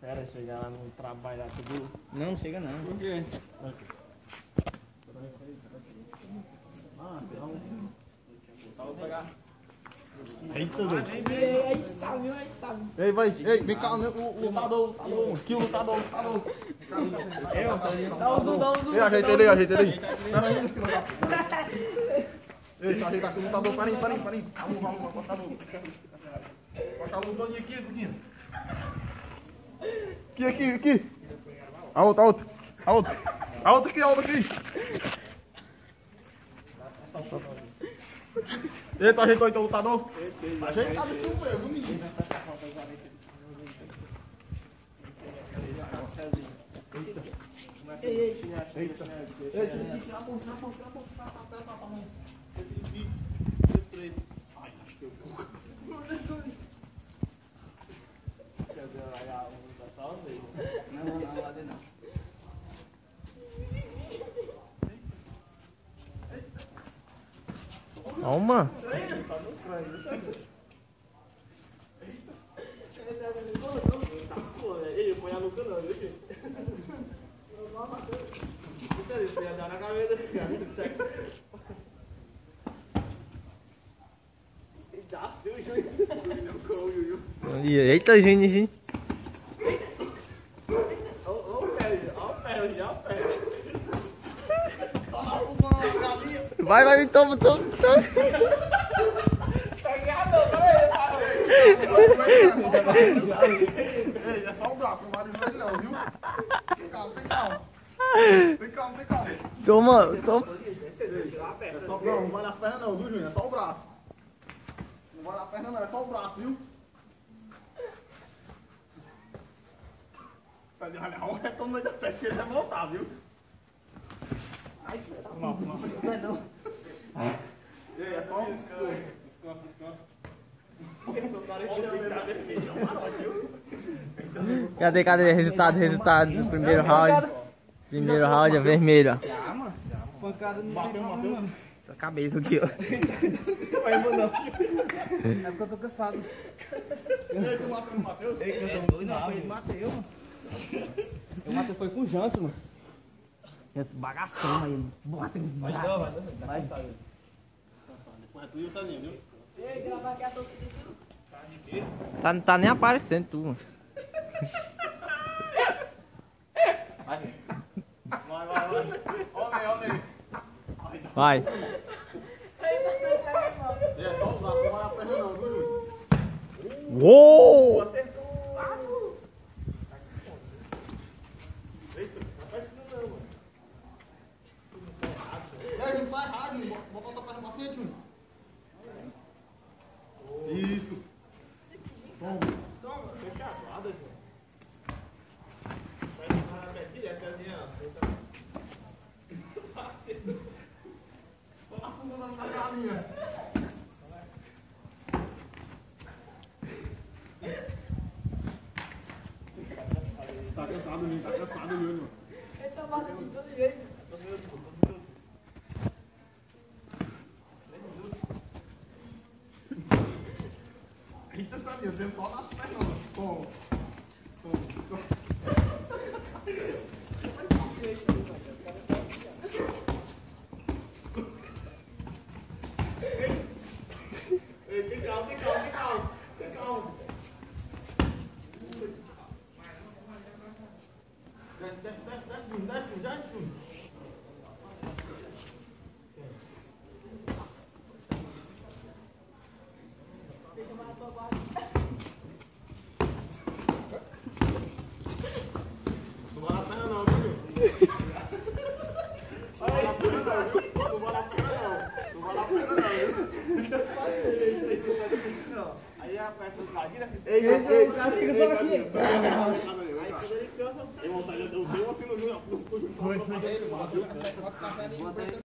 Espera chegar lá no trabalho lá tudo. Não, chega não. Por quê? Só vou pegar. Eita, doido. Aí sabe. Ei, vai. Ei, vem cá, o lutador. Que o lutador. Dá um zoom. Ei, ajeita ele aí. Pera aí, filho da puta. Ei, tá ajeitando aqui o lutador. Para aí. Vamos, cortar a luz. Cortar a luz todinha aqui, Duquinho. Aqui. A outra aqui. Ei, tu ajeitou então o lutador? Tá ajeitado aqui o meu, menino. Eita. Ei, tira a mão. Ai, acho que eu vou. Não, lá dentro não. Calma. Ele põe a nuca não, viu? Você ia dar na cabeça do cara. Dá seu, Eita, gente. Ó o pé. Vai, toma. Ei, é só o braço, não vale o joelho não, viu? Tem calma. Toma. Não vale as pernas não, viu, Júnior? É só o braço. Não vale a perna não, é só o braço, viu? Olha, o retorno no meio da testa que ele vai voltar, viu? Ai, filho da Não. puta. Ei, é só um descanso. Cadê? Resultado do primeiro round. Primeiro round é vermelho, ó. Pancada no Bateu. A cabeça aqui, ó. É porque eu tô cansado. Ei, tu matou no Matheus? Não, ele matei eu, mano. Eu matei foi com o Janto, mano. Esse bagação aí. Bota Vai. Depois é tu e o Saninho, viu? Ei, gravar aqui a torcida. Tá nem aparecendo tu, mano. Vai. Olha aí. Vai. É só o braço, não vale a perna não, viu, Júnior? Uou! Eita, não faz isso não, mano. E aí, Júnior, sai errado, Júnior. Bota outra perna pra frente, Júnior. Isso. Toma. Fechada, João. Vai direto, aliança. Tô na fuga na galinha. Tá cansado, Júnior. Ele tá batendo de todo jeito. Eita, Saninho, deu só nas pernas. Toma. Ei, tem calma. Desce, já, Júnior. Não vale a pena não, viu? Não vale a pena não, viu? Aí aperta os ladinhos assim. Ei, cara, fica só aqui. Aí quando ele cansa, Eu dei assim no Júnior.